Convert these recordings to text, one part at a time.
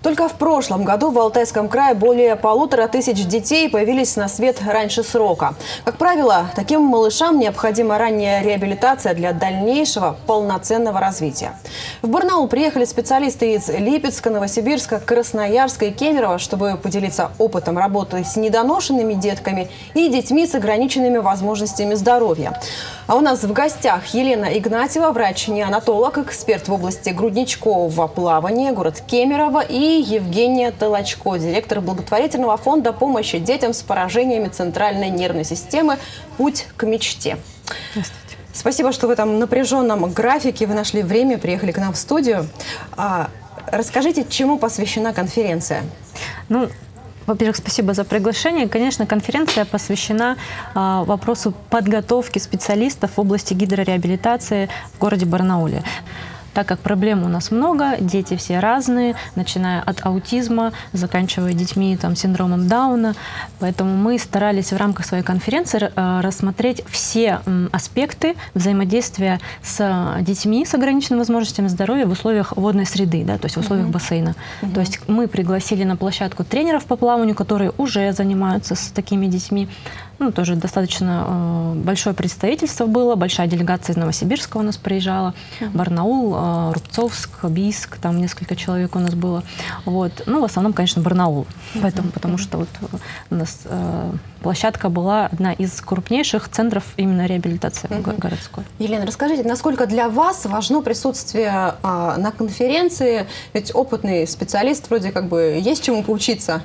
Только в прошлом году в Алтайском крае более 1500 детей появились на свет раньше срока. Как правило, таким малышам необходима ранняя реабилитация для дальнейшего полноценного развития. В Барнаул приехали специалисты из Липецка, Новосибирска, Красноярска и Кемерово, чтобы поделиться опытом работы с недоношенными детками и детьми с ограниченными возможностями здоровья. А у нас в гостях Елена Игнатьева, врач-неонатолог, эксперт в области грудничкового плавания, город Кемерово, и Евгения Толочко, директор благотворительного фонда помощи детям с поражениями центральной нервной системы «Путь к мечте». Здравствуйте. Спасибо, что в этом напряженном графике вы нашли время, приехали к нам в студию. Расскажите, чему посвящена конференция? Во-первых, спасибо за приглашение. Конечно, конференция посвящена вопросу подготовки специалистов в области гидрореабилитации в городе Барнауле. Так как проблем у нас много, дети все разные, начиная от аутизма, заканчивая детьми синдромом Дауна. Поэтому мы старались в рамках своей конференции рассмотреть все аспекты взаимодействия с детьми с ограниченными возможностями здоровья в условиях водной среды, то есть в условиях бассейна. То есть мы пригласили на площадку тренеров по плаванию, которые уже занимаются с такими детьми. Тоже достаточно большое представительство было, большая делегация из Новосибирска у нас приезжала, Барнаул, Рубцовск, Бийск, там несколько человек у нас было. В основном, конечно, Барнаул, потому что у нас площадка была одна из крупнейших центров именно реабилитации городской. Елена, расскажите, насколько для вас важно присутствие на конференции? Ведь опытный специалист вроде как бы есть чему поучиться.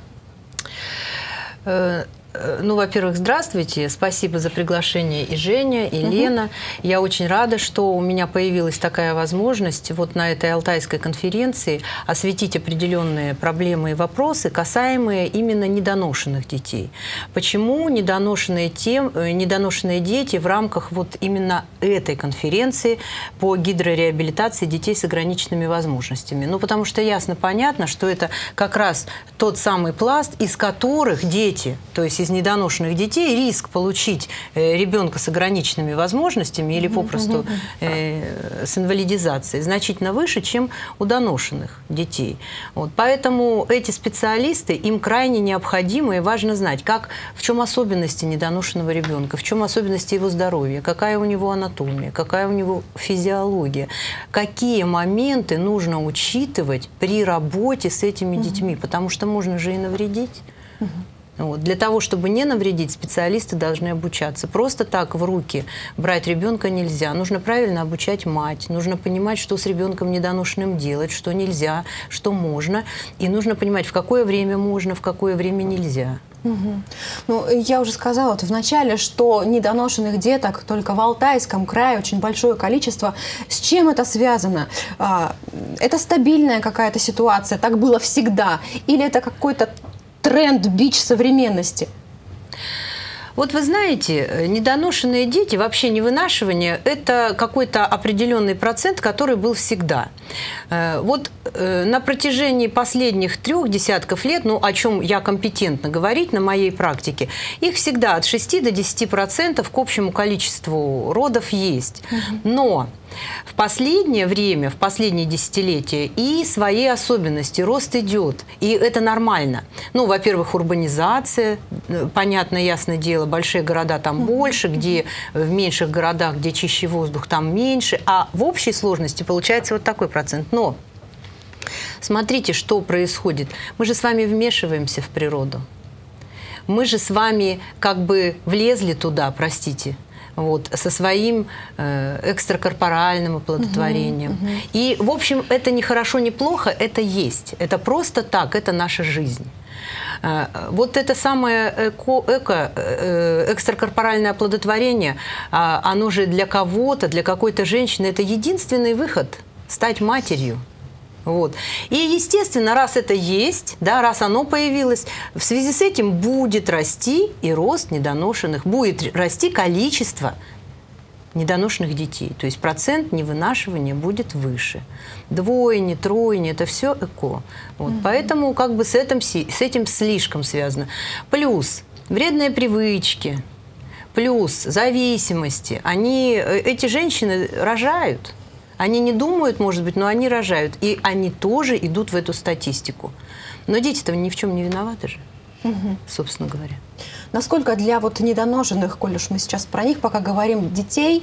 Во-первых, здравствуйте. Спасибо за приглашение и Женя, и Лена. Я очень рада, что у меня появилась такая возможность на этой Алтайской конференции осветить определенные проблемы и вопросы, касаемые именно недоношенных детей. Почему недоношенные дети в рамках именно этой конференции по гидрореабилитации детей с ограниченными возможностями? Потому что ясно, понятно, что это как раз тот самый пласт, из которых дети, то есть из недоношенных детей, риск получить ребенка с ограниченными возможностями или попросту с инвалидизацией значительно выше, чем у доношенных детей. Поэтому эти специалисты, им крайне необходимо и важно знать, в чем особенности недоношенного ребенка, в чем особенности его здоровья, какая у него анатомия, какая у него физиология, какие моменты нужно учитывать при работе с этими детьми, потому что можно же и навредить. Для того, чтобы не навредить, специалисты должны обучаться. Просто так в руки брать ребенка нельзя. Нужно правильно обучать мать, нужно понимать, что с ребенком недоношенным делать, что нельзя, что можно. И нужно понимать, в какое время можно, в какое время нельзя. Я уже сказала в начале, что недоношенных деток только в Алтайском крае очень большое количество. С чем это связано? Это стабильная какая-то ситуация, так было всегда? Или это какой-то тренд, бич современности? Вы знаете, недоношенные дети, вообще невынашивание – это какой-то определенный процент, который был всегда. На протяжении последних 3 десятков лет, о чем я компетентна говорить на моей практике, их всегда от 6 до 10% к общему количеству родов есть. Но в последнее время, в последние десятилетия и свои особенности, рост идет, и это нормально. Во-первых, урбанизация, понятно, ясное дело, большие города там больше, где в меньших городах, где чище воздух, там меньше, а в общей сложности получается такой процент. Но смотрите, что происходит. Мы же с вами вмешиваемся в природу. Мы же с вами влезли туда, простите, со своим экстракорпоральным оплодотворением. И, в общем, это не хорошо, не плохо, это есть. Это просто так, это наша жизнь. Это самое экстракорпоральное оплодотворение, оно же для кого-то, для какой-то женщины, это единственный выход – стать матерью. И, естественно, раз это есть, раз оно появилось, в связи с этим будет расти и рост недоношенных, будет расти количество недоношенных детей. То есть процент невынашивания будет выше. Двойни, тройни – это все эко. Поэтому с этим слишком связано. Плюс вредные привычки, плюс зависимости. Эти женщины рожают. Они не думают, может быть, но они рожают. И они тоже идут в эту статистику. Но дети-то ни в чем не виноваты же, собственно говоря. Насколько для вот недоношенных, коль уж мы сейчас про них пока говорим, детей,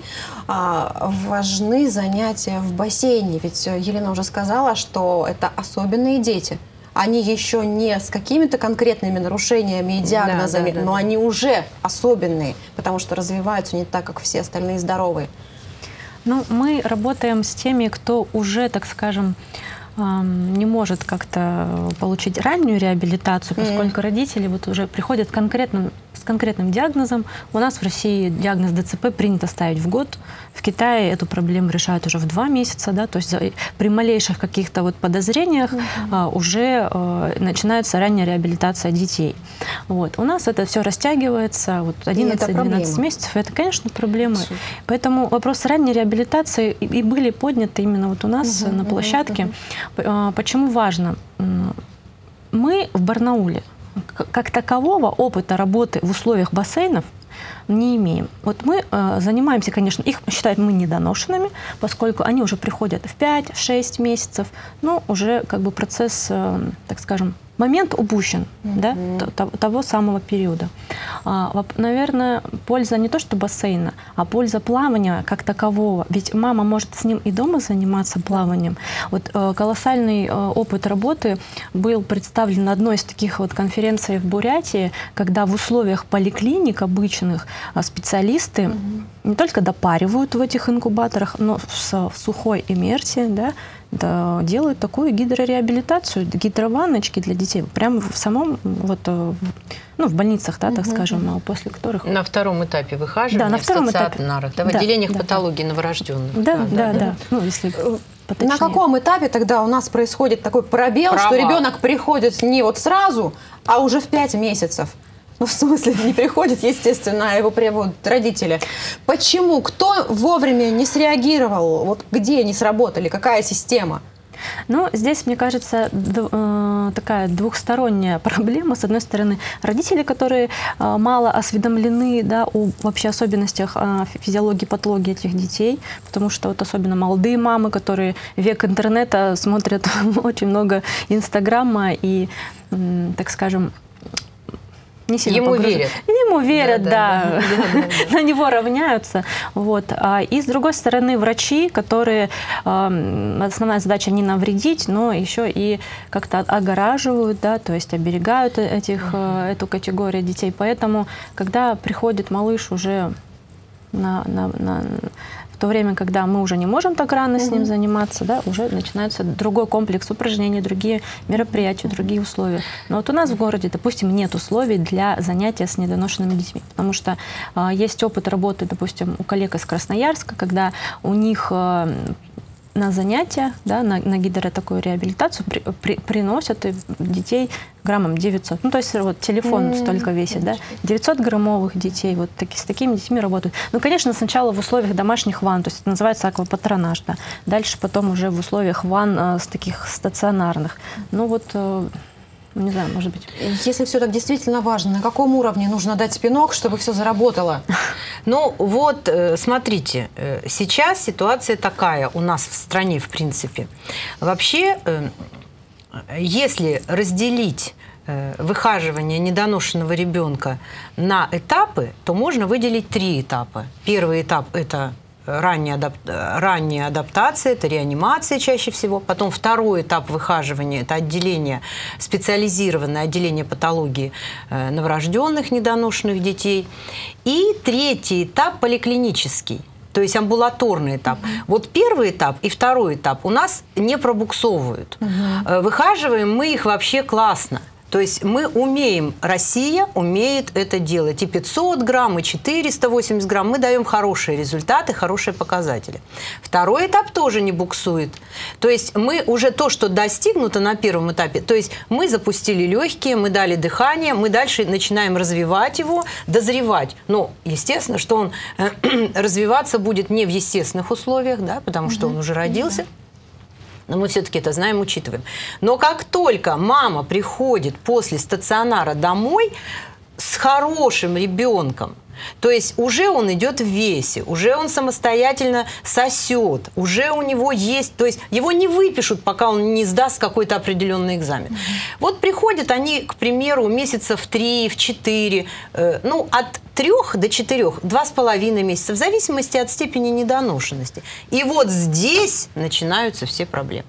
важны занятия в бассейне? Ведь Елена уже сказала, что это особенные дети. Они еще не с какими-то конкретными нарушениями и диагнозами, но они уже особенные, потому что развиваются не так, как все остальные здоровые. Ну, мы работаем с теми, кто уже, так скажем, не может как-то получить раннюю реабилитацию, поскольку родители вот уже приходят с конкретным диагнозом. У нас в России диагноз ДЦП принято ставить в год. В Китае эту проблему решают уже в 2 месяца. Да? То есть при малейших каких-то вот подозрениях уже начинается ранняя реабилитация детей. Вот. У нас это все растягивается. Вот 11-12 месяцев. Это, конечно, проблема. Поэтому вопросы ранней реабилитации и были подняты именно вот у нас на площадке. Почему важно? Мы в Барнауле как такового опыта работы в условиях бассейнов не имеем. Вот мы занимаемся, конечно, их считают мы недоношенными, поскольку они уже приходят в 5-6 месяцев, но уже как бы процесс, так скажем, момент упущен, да, того самого периода. Наверное, польза не то что бассейна, а польза плавания как такового. Ведь мама может с ним и дома заниматься плаванием. Вот колоссальный опыт работы был представлен на одной из таких вот конференций в Бурятии, когда в условиях поликлиник обычных специалисты не только допаривают в этих инкубаторах, но в сухой иммерсии, да, делают такую гидрореабилитацию, гидрованночки для детей, прямо в самом, вот, ну, в больницах, да, так скажем, после которых... На втором этапе выхаживания, на втором этапе. Да, в отделениях патологии новорожденных. Да. Ну, если поточнее. На каком этапе тогда у нас происходит такой пробел, что ребенок приходит не вот сразу, а уже в 5 месяцев? Ну, в смысле, не приходит, естественно, а его требуют родители. Почему? Кто вовремя не среагировал? Вот где не сработали? Какая система? Ну, здесь, мне кажется, такая двухсторонняя проблема. С одной стороны, родители, которые мало осведомлены, да, о вообще особенностях физиологии, патологии этих детей, потому что вот особенно молодые мамы, которые век интернета смотрят очень много Инстаграма и, так скажем, не сильно ему верят. Ему верят, да. На него равняются. Вот. И с другой стороны, врачи, которые основная задача не навредить, но еще и как-то огораживают, да, то есть оберегают эту категорию детей. Поэтому, когда приходит малыш уже в то время, когда мы уже не можем так рано с ним заниматься, да, уже начинается другой комплекс упражнений, другие мероприятия, другие условия. Но вот у нас в городе, допустим, нет условий для занятия с недоношенными детьми, потому что есть опыт работы, допустим, у коллег из Красноярска, когда у них на занятия, да, на такую реабилитацию приносят детей граммом 900. Ну, то есть вот телефон столько весит, да, 900-граммовых детей, вот с такими детьми работают. Ну, конечно, сначала в условиях домашних ванн, то есть это называется аквапатронаж, да. Дальше потом уже в условиях ванн с таких стационарных. Ну, вот... Не знаю, может быть. Если все так действительно важно, на каком уровне нужно дать пинок, чтобы все заработало? Ну вот, смотрите, сейчас ситуация такая у нас в стране, в принципе. Вообще, если разделить выхаживание недоношенного ребенка на этапы, то можно выделить 3 этапа. Первый этап – это ранняя адаптация, это реанимация чаще всего. Потом второй этап выхаживания – это отделение, специализированное отделение патологии новорожденных недоношенных детей. И третий этап – поликлинический, то есть амбулаторный этап. Вот первый этап и второй этап у нас не пробуксовывают. Выхаживаем мы их вообще классно. То есть мы умеем, Россия умеет это делать. И 500 грамм, и 480 грамм. Мы даем хорошие результаты, хорошие показатели. Второй этап тоже не буксует. То есть мы уже то, что достигнуто на первом этапе, то есть мы запустили легкие, мы дали дыхание, мы дальше начинаем развивать его, дозревать. Но, естественно, что он развиваться будет не в естественных условиях, да, потому что он уже родился. Но мы все-таки это знаем, учитываем. Но как только мама приходит после стационара домой с хорошим ребенком, То есть уже он идет в весе, уже он самостоятельно сосет, уже у него есть, то есть его не выпишут, пока он не сдаст какой-то определенный экзамен. Вот приходят они, к примеру, месяца в 3, в 4, ну, от 3 до 4, 2,5 месяца, в зависимости от степени недоношенности. И вот здесь начинаются все проблемы.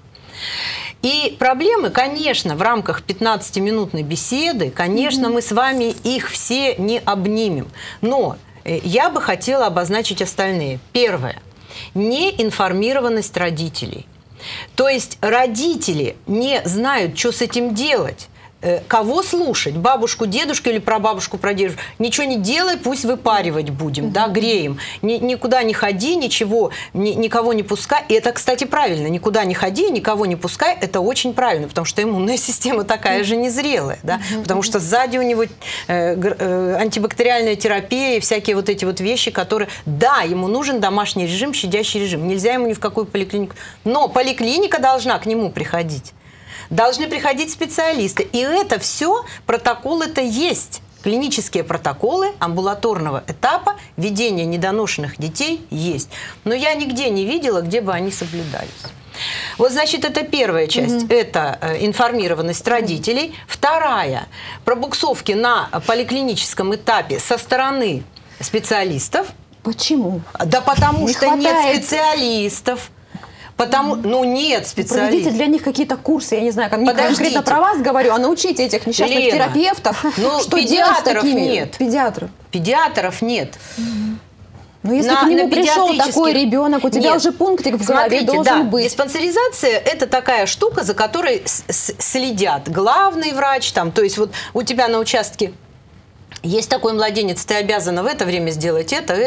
И проблемы, конечно, в рамках 15-минутной беседы, конечно, мы с вами их все не обнимем. Но я бы хотела обозначить остальные. Первое. Неинформированность родителей. То есть родители не знают, что с этим делать. Кого слушать? Бабушку, дедушку или прабабушку, прадедушку? Ничего не делай, пусть выпаривать будем, да, греем. Никуда не ходи, ничего, никого не пускай. И это, кстати, правильно. Никуда не ходи, никого не пускай. Это очень правильно, потому что иммунная система такая же незрелая, да, потому что сзади у него антибактериальная терапия и всякие вот эти вот вещи, которые, да, ему нужен домашний режим, щадящий режим. Нельзя ему ни в какую поликлинику. Но поликлиника должна к нему приходить. Должны приходить специалисты. И это все, протоколы-то есть. Клинические протоколы амбулаторного этапа ведения недоношенных детей есть. Но я нигде не видела, где бы они соблюдались. Вот, значит, это первая часть. Это информированность родителей. Вторая. Пробуксовки на поликлиническом этапе со стороны специалистов. Почему? Да потому что хватает. Нет специалистов. Потому, ну нет специалистов. Проведите для них какие-то курсы, я не знаю, не конкретно про вас говорю, а научите этих несчастных терапевтов, ну, что делать с такими? Нет. Педиатров. Педиатров нет. Но если к нему пришел такой ребенок, у тебя уже пунктик в голове должен быть. Диспансеризация – это такая штука, за которой следят главный врач, там, то есть вот у тебя на участке есть такой младенец, ты обязана в это время сделать это.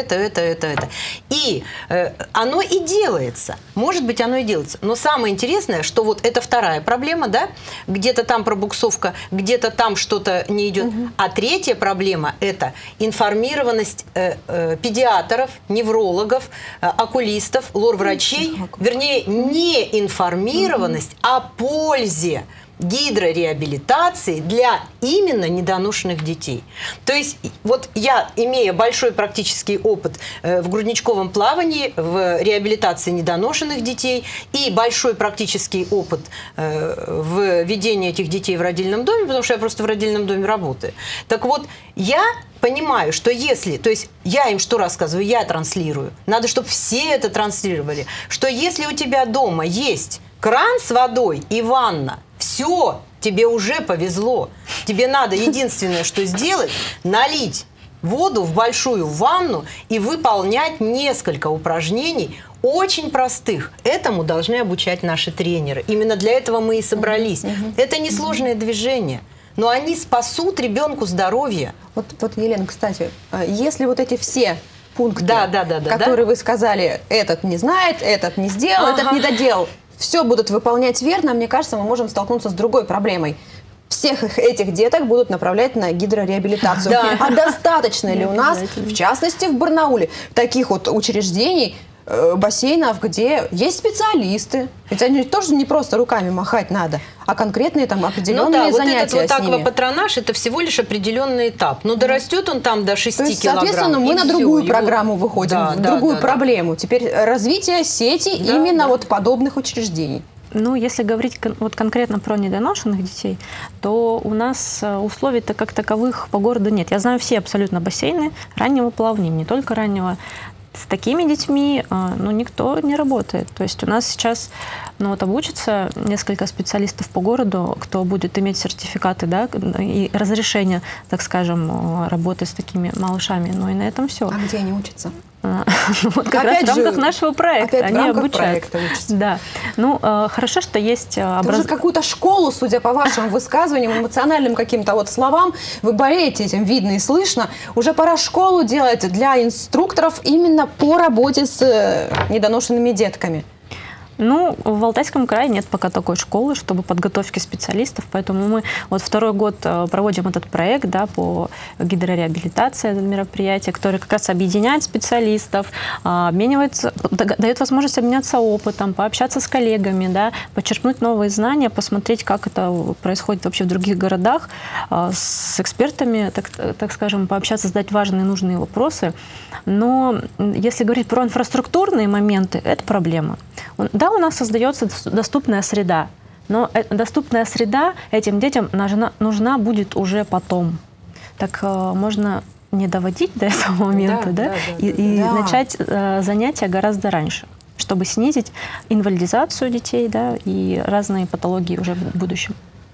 И оно и делается. Может быть, оно и делается. Но самое интересное, что вот это вторая проблема, да? Где-то там пробуксовка, где-то там что-то не идет. А третья проблема – это информированность педиатров, неврологов, окулистов, лор-врачей. Вернее, не информированность о пользе гидрореабилитации для именно недоношенных детей. То есть вот я, имея большой практический опыт в грудничковом плавании, в реабилитации недоношенных детей и большой практический опыт в ведении этих детей в родильном доме, потому что я просто в родильном доме работаю. Так вот, я понимаю, что если, то есть я им что рассказываю, я транслирую, надо, чтобы все это транслировали, что если у тебя дома есть кран с водой и ванна, все, тебе уже повезло. Тебе надо единственное, что сделать, налить воду в большую ванну и выполнять несколько упражнений, очень простых. Этому должны обучать наши тренеры. Именно для этого мы и собрались. Это несложное движение, но они спасут ребенку здоровье. Вот, Елена, кстати, если вот эти все пункты, которые вы сказали, этот не знает, этот не сделал, этот не доделал, все будут выполнять верно, мне кажется, мы можем столкнуться с другой проблемой. Всех этих деток будут направлять на гидрореабилитацию. Да. А достаточно ли у нас, в частности в Барнауле, таких вот учреждений, бассейнов, где есть специалисты? Ведь они тоже не просто руками махать надо, а конкретные там определенные занятия вот этот с ними. аквапатронаж – это всего лишь определенный этап. Ну, дорастет он там до 6 килограмм. Соответственно, мы на другую программу выходим, в другую проблему. Теперь развитие сети именно вот подобных учреждений. Ну, если говорить вот конкретно про недоношенных детей, то у нас условий-то как таковых по городу нет. Я знаю все абсолютно бассейны раннего плавания, не только раннего. С такими детьми ну, никто не работает. То есть у нас сейчас ну, вот обучится несколько специалистов по городу, кто будет иметь сертификаты, да, и разрешение, так скажем, работы с такими малышами. Ну и на этом все. А где они учатся? Вот как раз в рамках нашего проекта они обучаются. Да. Ну, хорошо, что есть Уже какую-то школу, судя по вашим высказываниям, эмоциональным каким-то вот словам, вы болеете этим, видно и слышно. Уже пора школу делать для инструкторов именно по работе с недоношенными детками. Ну, в Алтайском крае нет пока такой школы, чтобы подготовки специалистов, поэтому мы вот второй год проводим этот проект, да, по гидрореабилитации, это мероприятие, которое как раз объединяет специалистов, обменивается, дает возможность обменяться опытом, пообщаться с коллегами, да, подчеркнуть новые знания, посмотреть, как это происходит вообще в других городах, с экспертами, так скажем, пообщаться, задать важные нужные вопросы. Но если говорить про инфраструктурные моменты, это проблема. Да, у нас создается доступная среда, но доступная среда этим детям нужна будет уже потом. Так можно не доводить до этого момента, да, и начать занятия гораздо раньше, чтобы снизить инвалидизацию детей, да, и разные патологии уже в будущем.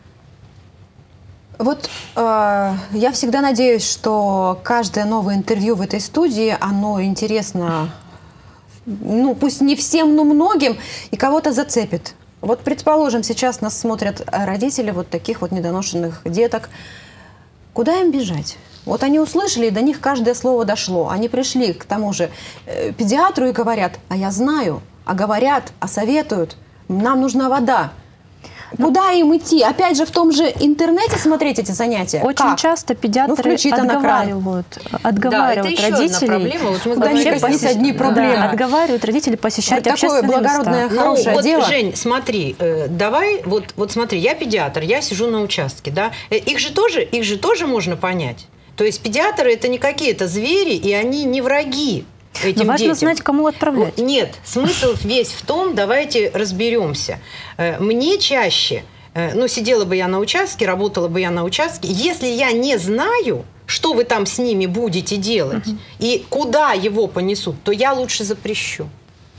Вот я всегда надеюсь, что каждое новое интервью в этой студии, оно интересно, ну, пусть не всем, но многим, и кого-то зацепит. Вот, предположим, сейчас нас смотрят родители вот таких вот недоношенных деток. Куда им бежать? Вот они услышали, и до них каждое слово дошло. Они пришли к тому же педиатру и говорят: а я знаю, а говорят, а советуют, нам нужна вода. Куда им идти? Опять же, в том же интернете смотреть эти занятия? Очень часто педиатры отговаривают родителей. Вот куда не косись, одни проблемы. Да, отговаривают родителей посещать вот общественные такое благородное, места. хорошее дело. Жень, смотри, давай, вот смотри, я педиатр, я сижу на участке, да, их же тоже можно понять. То есть педиатры — это не какие-то звери, и они не враги этим Но важно детям. знать, кому отправлять. Нет, смысл весь в том, давайте разберемся. Мне чаще, ну, сидела бы я на участке, работала бы я на участке, если я не знаю, что вы там с ними будете делать, и куда его понесут, то я лучше запрещу.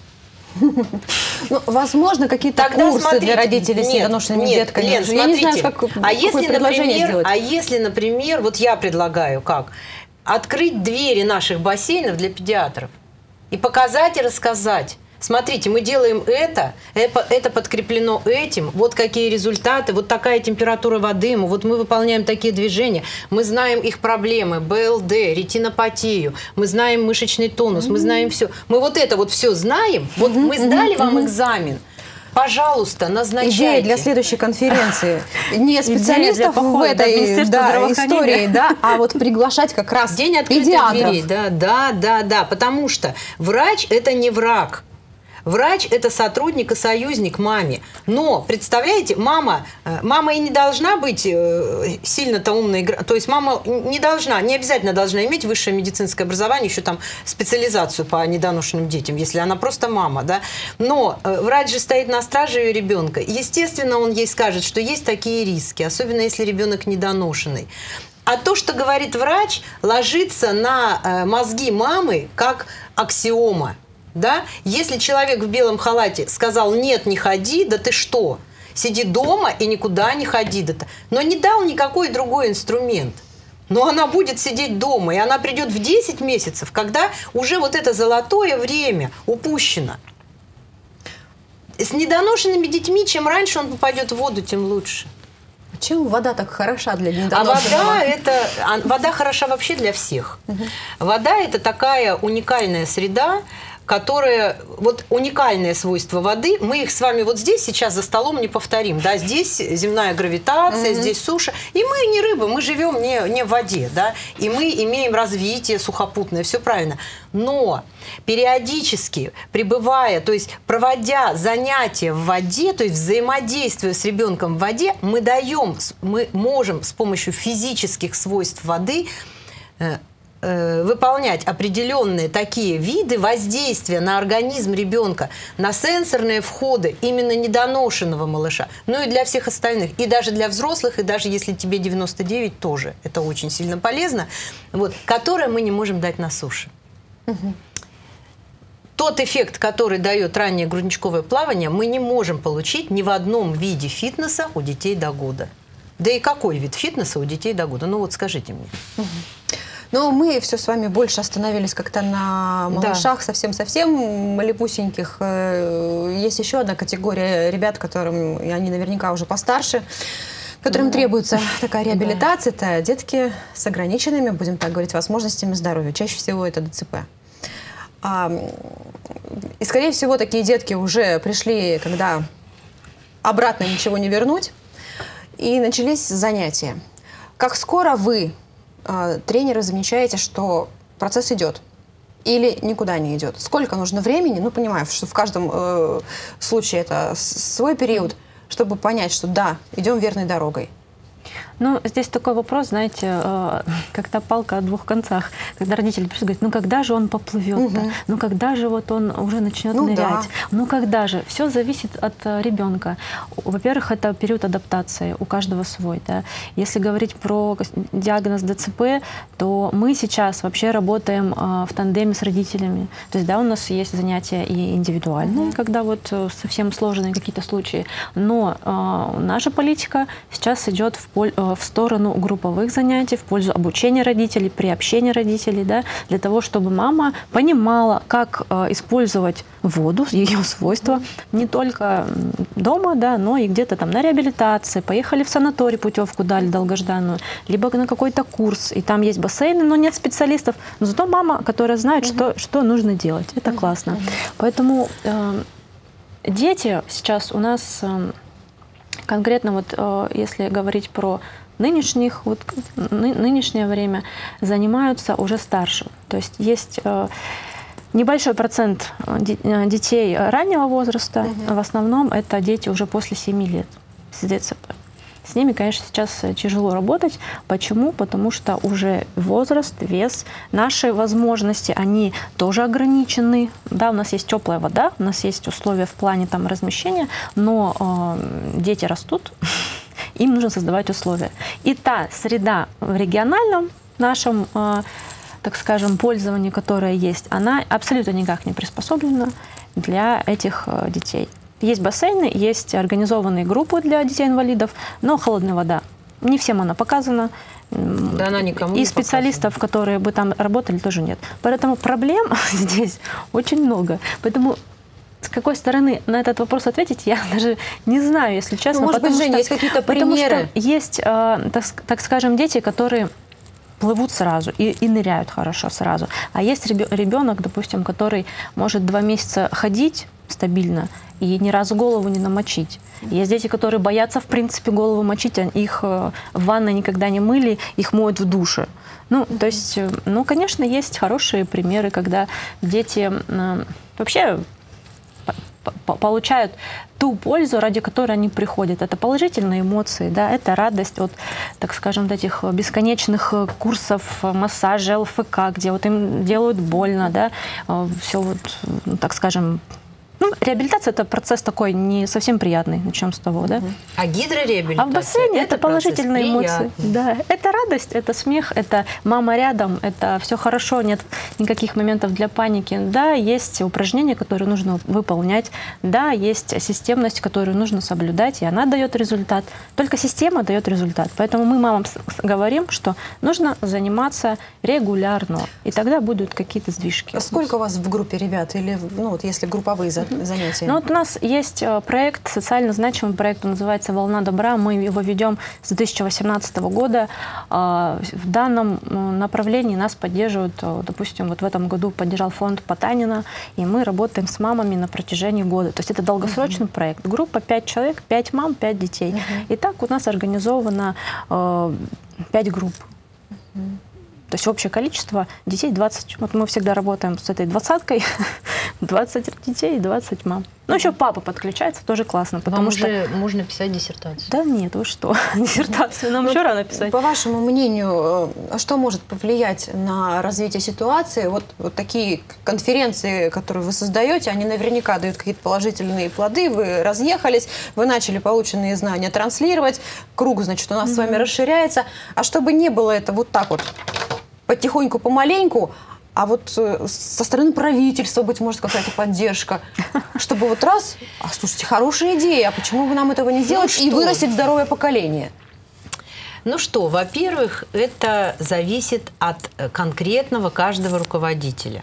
Ну, возможно, какие-то курсы для родителей с недоношенными детками. Лен, я не знаю, какое предложение сделать. А если, например, вот я предлагаю как? Открыть двери наших бассейнов для педиатров и показать и рассказать. Смотрите, мы делаем это подкреплено этим, вот какие результаты, вот такая температура воды, вот мы выполняем такие движения, мы знаем их проблемы, БЛД, ретинопатию, мы знаем мышечный тонус, мы знаем все. Мы вот это вот все знаем, вот мы сдали вам экзамен. Пожалуйста, назначайте. Идея для следующей конференции. Не специалистов в этой истории, да, а вот приглашать как раз день открытых дверей. Да, потому что врач – это не враг. Врач – это сотрудник и союзник маме. Но, представляете, мама и не должна быть сильно-то умной. То есть мама не обязательно должна иметь высшее медицинское образование, еще там специализацию по недоношенным детям, если она просто мама, да. Но врач же стоит на страже ее ребенка. Естественно, он ей скажет, что есть такие риски, особенно если ребенок недоношенный. А то, что говорит врач, ложится на мозги мамы как аксиома. Да? Если человек в белом халате сказал: нет, не ходи, да ты что? Сиди дома и никуда не ходи. Но не дал никакой другой инструмент. Но она будет сидеть дома, и она придет в 10 месяцев, когда уже вот это золотое время упущено. С недоношенными детьми, чем раньше он попадет в воду, тем лучше. Чем вода так хороша для недоношенного? Вода хороша вообще для всех. Вода – это такая уникальная среда, которая, вот уникальное свойство воды, мы их с вами вот здесь сейчас за столом не повторим, да, здесь земная гравитация, здесь суша, и мы не рыбы, мы живем не в воде, да, и мы имеем развитие сухопутное, все правильно, но периодически пребывая, то есть проводя занятия в воде, то есть взаимодействуя с ребенком в воде, мы можем с помощью физических свойств воды выполнять определенные такие виды воздействия на организм ребенка, на сенсорные входы именно недоношенного малыша, ну и для всех остальных, и даже для взрослых, и даже если тебе 99 тоже, это очень сильно полезно, вот, которое мы не можем дать на суше. Тот эффект, который дает раннее грудничковое плавание, мы не можем получить ни в одном виде фитнеса у детей до года. Да и какой вид фитнеса у детей до года? Ну вот скажите мне. Но мы все с вами больше остановились как-то на малышах, совсем-совсем малепусеньких. Есть еще одна категория ребят, которым, и они наверняка уже постарше, которым требуется такая реабилитация. Это детки с ограниченными, будем так говорить, возможностями здоровья. Чаще всего это ДЦП. И, скорее всего, такие детки уже пришли, когда обратно ничего не вернуть, и начались занятия. Как скоро вы, тренеры, замечаете, что процесс идет? Или никуда не идет? Сколько нужно времени? Ну, понимаю, что в каждом случае это свой период, чтобы понять, что да, идем верной дорогой. Ну, здесь такой вопрос, знаете, как-то палка о двух концах. Когда родители пришли, говорят, ну когда же он поплывет-то? Ну когда же вот он уже начнет нырять? Да. Ну когда же? Все зависит от ребенка. Во-первых, это период адаптации, у каждого свой. Да? Если говорить про диагноз ДЦП, то мы сейчас вообще работаем в тандеме с родителями. То есть, да, у нас есть занятия и индивидуальные, когда вот совсем сложные какие-то случаи. Но наша политика сейчас идет в сторону групповых занятий, в пользу обучения родителей, приобщения родителей, да, для того, чтобы мама понимала, как использовать воду, ее свойства, не только дома, да, но и где-то там на реабилитации, поехали в санаторий, путевку дали долгожданную, либо на какой-то курс, и там есть бассейны, но нет специалистов, но зато мама, которая знает, что нужно делать. Это классно. Поэтому дети сейчас у нас... Конкретно вот если говорить про нынешнее время, занимаются уже старшим. То есть есть небольшой процент детей раннего возраста, в основном это дети уже после 7 лет с ДЦП. С ними, конечно, сейчас тяжело работать. Почему? Потому что уже возраст, вес, наши возможности, они тоже ограничены. Да, у нас есть теплая вода, у нас есть условия в плане там размещения, но дети растут, им нужно создавать условия. И та среда в региональном нашем, так скажем, пользовании, которая есть, она абсолютно никак не приспособлена для этих детей. Есть бассейны, есть организованные группы для детей-инвалидов, но холодная вода. Не всем она показана. Да, она никому не и специалистов, показана, которые бы там работали, тоже нет. Поэтому проблем здесь очень много. Поэтому с какой стороны на этот вопрос ответить, я даже не знаю, если честно. Ну, может быть, Женя, есть какие-то примеры? Потому что есть, так скажем, дети, которые плывут сразу и ныряют хорошо сразу. А есть ребенок, допустим, который может 2 месяца ходить стабильно и ни разу голову не намочить. Есть дети, которые боятся, в принципе, голову мочить, их в ванной никогда не мыли, их моют в душе. Ну, то есть, ну, конечно, есть хорошие примеры, когда дети вообще получают ту пользу, ради которой они приходят. Это положительные эмоции, да, это радость от, так скажем, от этих бесконечных курсов массажа, ЛФК, где вот им делают больно, да, все вот, так скажем. Ну, реабилитация – это процесс такой не совсем приятный, начнем с того, да? А гидрореабилитация? А в бассейне это положительные эмоции. Да. Это радость, это смех, это мама рядом, это все хорошо, нет никаких моментов для паники. Да, есть упражнения, которые нужно выполнять, да, есть системность, которую нужно соблюдать, и она дает результат. Только система дает результат. Поэтому мы мамам говорим, что нужно заниматься регулярно, и тогда будут какие-то сдвижки. А сколько у вас в группе ребят, или, ну, вот если групповые занятия? Ну, вот у нас есть проект, социально значимый проект, он называется «Волна добра». Мы его ведем с 2018 года. В данном направлении нас поддерживают, допустим, вот в этом году поддержал фонд Потанина, и мы работаем с мамами на протяжении года. То есть это долгосрочный проект. Группа 5 человек, 5 мам, 5 детей. И так у нас организовано 5 групп. То есть общее количество детей 20. Вот мы всегда работаем с этой 20-кой. 20 детей и 20 мам. Ну, еще папа подключается, тоже классно. Потому что уже можно писать диссертацию. Да нет, вы что? Диссертацию нам еще рано писать. По вашему мнению, что может повлиять на развитие ситуации? Вот такие конференции, которые вы создаете, они наверняка дают какие-то положительные плоды. Вы разъехались, вы начали полученные знания транслировать. Круг, значит, у нас с вами расширяется. А чтобы не было это вот так вот, потихоньку, помаленьку, а вот со стороны правительства, быть может, какая-то поддержка, чтобы вот раз, слушайте, хорошая идея, а почему бы нам этого не сделать и вырастить здоровое поколение? Ну что, во-первых, это зависит от конкретного каждого руководителя.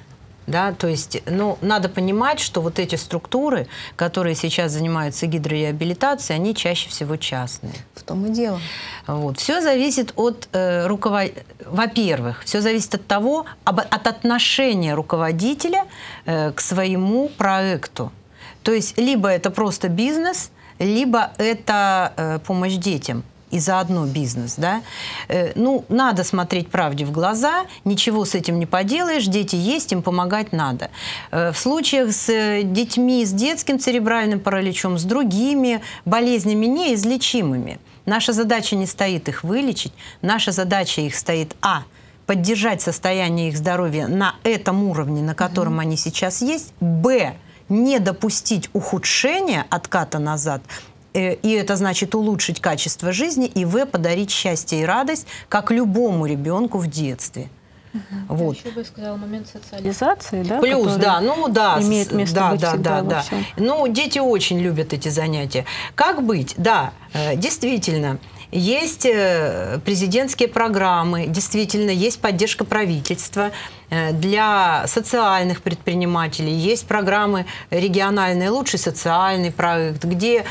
Да, то есть, ну, надо понимать, что вот эти структуры, которые сейчас занимаются гидрореабилитацией, они чаще всего частные. В том и дело. Вот. Все зависит от Во-первых, все зависит от того, от отношения руководителя к своему проекту. То есть, либо это просто бизнес, либо это помощь детям. И заодно бизнес, да. Ну, надо смотреть правде в глаза, ничего с этим не поделаешь, дети есть, им помогать надо. В случаях с детьми с детским церебральным параличом, с другими болезнями неизлечимыми, наша задача не стоит их вылечить, наша задача их стоит, поддержать состояние их здоровья на этом уровне, на котором они сейчас есть, не допустить ухудшения, отката назад, и это значит улучшить качество жизни, и подарить счастье и радость, как любому ребенку в детстве. Вот. Еще бы сказала момент социализации, да? Плюс, да, ну да, имеет место быть всегда во всем. Ну, дети очень любят эти занятия. Как быть? Да, действительно. Есть президентские программы, действительно, есть поддержка правительства для социальных предпринимателей, есть программы региональные, лучший социальный проект, где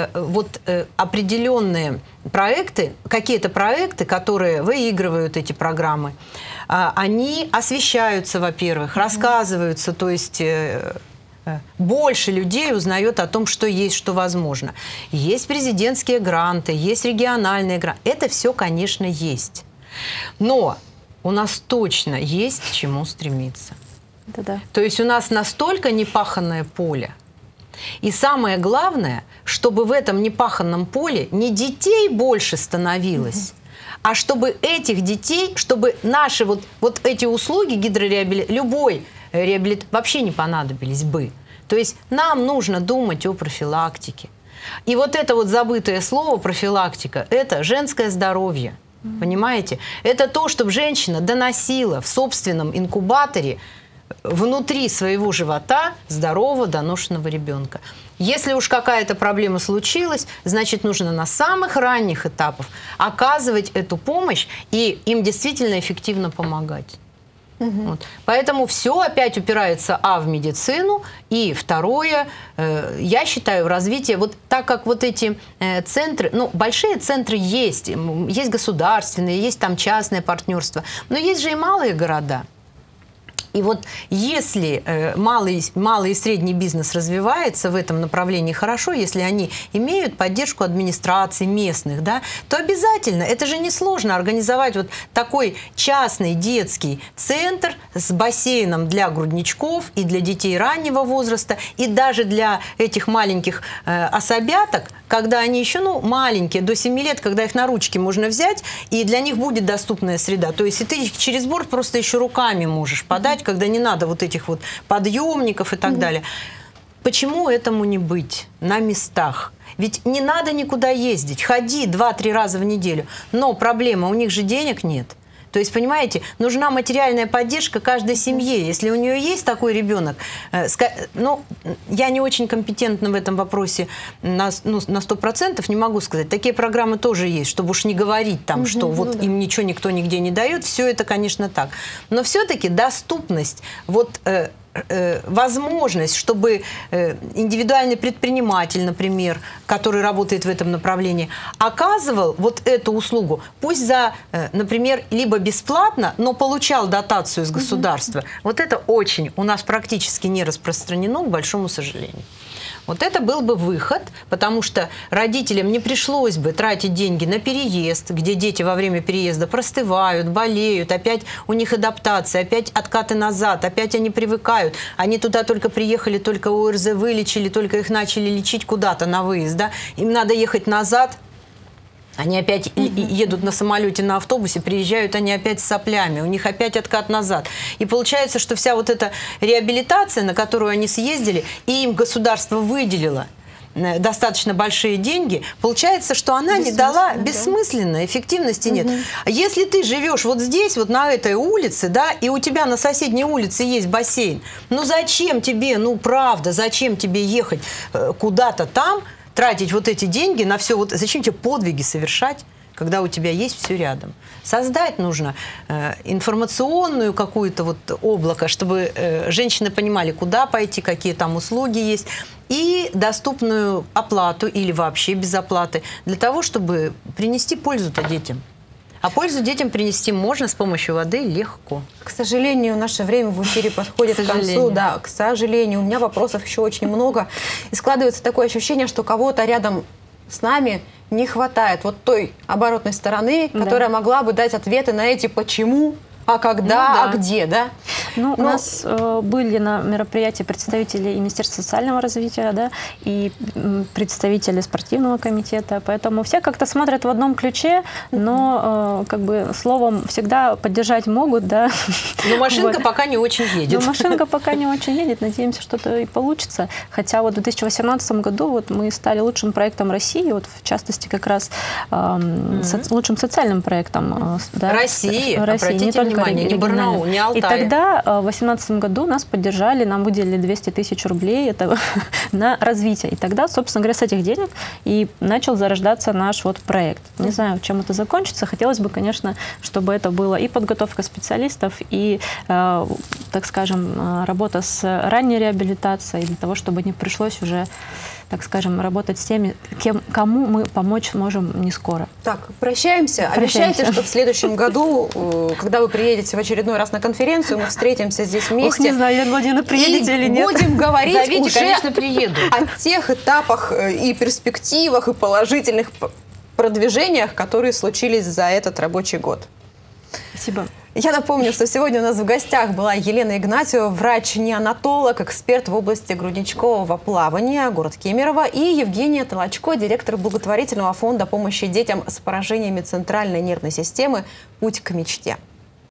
определенные проекты, какие-то проекты, которые выигрывают эти программы, они освещаются, во-первых, рассказываются, то есть больше людей узнает о том, что есть, что возможно. Есть президентские гранты, есть региональные гранты. Это все, конечно, есть. Но у нас точно есть к чему стремиться. Да-да. То есть у нас настолько непаханное поле. И самое главное, чтобы в этом непаханном поле не детей больше становилось, а чтобы этих детей, чтобы наши вот эти услуги гидрореабилитации, любой вообще не понадобились бы. То есть нам нужно думать о профилактике. И вот это вот забытое слово профилактика – это женское здоровье. Понимаете? Это то, чтобы женщина доносила в собственном инкубаторе внутри своего живота здорового доношенного ребенка. Если уж какая-то проблема случилась, значит, нужно на самых ранних этапах оказывать эту помощь и им действительно эффективно помогать. Вот. Поэтому все опять упирается, в медицину, и второе, я считаю, в развитие, вот так как вот эти центры, ну, большие центры есть государственные, есть там частное партнерство, но есть же и малые города. И вот если малый и средний бизнес развивается в этом направлении хорошо, если они имеют поддержку администрации местных, да, то обязательно, это же несложно организовать вот такой частный детский центр с бассейном для грудничков и для детей раннего возраста, и даже для этих маленьких особяток, когда они еще маленькие, до 7 лет, когда их на ручки можно взять, и для них будет доступная среда. То есть и ты их через борт просто еще руками можешь подать, когда не надо вот этих вот подъемников и так далее. Почему этому не быть на местах? Ведь не надо никуда ездить, ходи 2-3 раза в неделю. Но проблема, у них же денег нет. То есть, понимаете, нужна материальная поддержка каждой семье. Если у нее есть такой ребенок, ну, я не очень компетентна в этом вопросе на 100%, не могу сказать. Такие программы тоже есть, чтобы уж не говорить там, что вот им ничего никто нигде не дает. Все это, конечно, так. Но все-таки доступность, возможность, чтобы индивидуальный предприниматель, например, который работает в этом направлении, оказывал вот эту услугу, пусть за, например, либо бесплатно, но получал дотацию из государства. Вот это очень у нас практически не распространено, к большому сожалению. Вот это был бы выход, потому что родителям не пришлось бы тратить деньги на переезд, где дети во время переезда простывают, болеют, опять у них адаптация, опять откаты назад, опять они привыкают. Они туда только приехали, только ОРЗ вылечили, только их начали лечить куда-то на выезд. Да? Им надо ехать назад. Они опять едут на самолете, на автобусе, приезжают они опять с соплями, у них опять откат назад. И получается, что вся вот эта реабилитация, на которую они съездили, и им государство выделило достаточно большие деньги, получается, что она не дала бессмысленно, эффективности нет. Если ты живешь вот здесь, вот на этой улице, да, и у тебя на соседней улице есть бассейн, ну зачем тебе, ну правда, зачем тебе ехать куда-то там, тратить вот эти деньги на все, вот зачем тебе подвиги совершать? когда у тебя есть все рядом. Создать нужно информационную какую-то вот облако, чтобы женщины понимали, куда пойти, какие там услуги есть, и доступную оплату или вообще без оплаты, для того, чтобы принести пользу-то детям. А пользу детям принести можно с помощью воды легко. К сожалению, наше время в эфире подходит к концу. Да, к сожалению, у меня вопросов еще очень много. И складывается такое ощущение, что кого-то рядом с нами не хватает вот той оборотной стороны, которая могла бы дать ответы на эти «почему?», а когда, а где, да? Ну, у нас были на мероприятии представители и Министерства социального развития, да, и представители спортивного комитета, поэтому все как-то смотрят в одном ключе, но как бы словом всегда поддержать могут, да. Но машинка пока не очень едет. Но машинка пока не очень едет, надеемся, что-то и получится. Хотя вот в 2018 году вот мы стали лучшим проектом России, вот в частности как раз лучшим социальным проектом России, обратите внимание, не Барнаул, не Алтай. И тогда в 2018 году нас поддержали, нам выделили 200 тысяч рублей это, на развитие. И тогда, собственно говоря, с этих денег и начал зарождаться наш вот проект. Не знаю, чем это закончится. Хотелось бы, конечно, чтобы это было и подготовка специалистов, и, так скажем, работа с ранней реабилитацией, для того, чтобы не пришлось уже, так скажем, работать с теми, кому мы помочь можем не скоро. Так, прощаемся. Обещайте, что в следующем году, когда вы приедете в очередной раз на конференцию, мы встретимся здесь вместе. Ох, не знаю, Елена Владимировна, приедете или нет. Будем говорить Зовите, уже конечно, приеду. о тех этапах и перспективах, и положительных продвижениях, которые случились за этот рабочий год. Спасибо. Я напомню, что сегодня у нас в гостях была Елена Игнатьева, врач-неонатолог, эксперт в области грудничкового плавания, город Кемерово, и Евгения Толочко, директор благотворительного фонда помощи детям с поражениями центральной нервной системы «Путь к мечте».